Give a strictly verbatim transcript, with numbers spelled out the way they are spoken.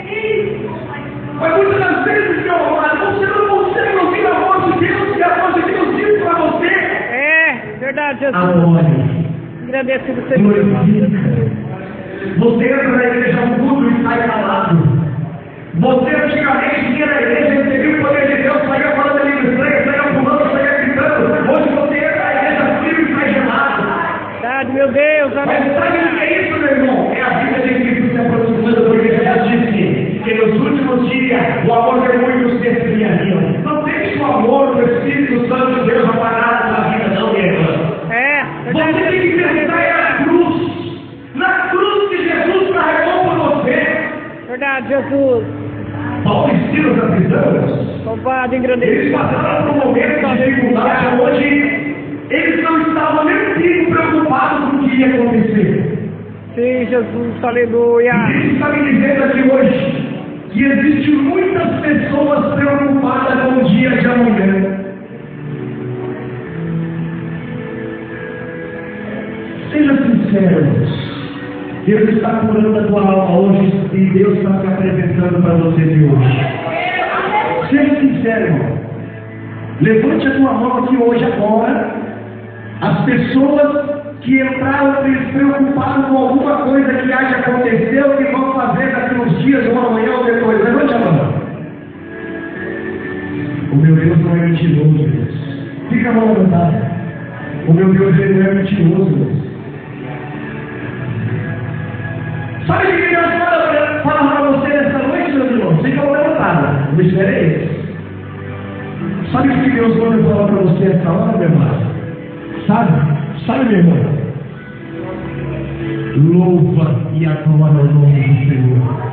Mas muitas das vezes, meu amado, você não consegue ouvir a voz de Deus e a voz de Deus diz para você. É, verdade, Jesus. Amor. Agradecido Senhor. Você entra na igreja mudo e sai calado. Você antigamente ia na igreja e recebia o poder de Deus, saía falando ali no estranho, saía pulando, saía gritando. Hoje você entra na igreja frio e sai gelado. Verdade, meu Deus. Mas sabe o que é isso, meu irmão? É a vida de Cristo se aproximando, porque Jesus disse que nos últimos dias o amor de muitos se esfriaria. Não deixe o amor do Espírito Santo de Deus apagar na vida, não, minha irmã. É, verdade. Você tem que pensar é na cruz. Na cruz que Jesus carregou por você. Verdade, Jesus. Paulo e Silas na prisão. Louvado, engrandecido. Eles passaram por um momento de dificuldade onde eles não estavam nem um pouco preocupados com o que ia acontecer. Sim, Jesus, aleluia. Ele está me dizendo aqui hoje que existem muitas pessoas preocupadas com o dia de amanhã. Seja sincero. Deus está curando a tua alma hoje e Deus está se apresentando para você de hoje. Seja sincero, irmão. Levante a tua mão aqui hoje agora. As pessoas que entraram preocupadas com alguma coisa que haja acontecido, que vão fazer daqui uns dias, ou amanhã ou depois. Levante a mão. O meu Deus não é mentiroso, Deus. Fica a mão levantada. O meu Deus ele não é mentiroso, Deus. Sabe o que Deus fala para você nessa noite, meu irmão? Fica a mão levantada. O mistério é esse. Sabe o que Deus manda falar para você nessa hora, meu irmão? Sabe? Sabe, meu irmão? Louva e adora o nome do Senhor.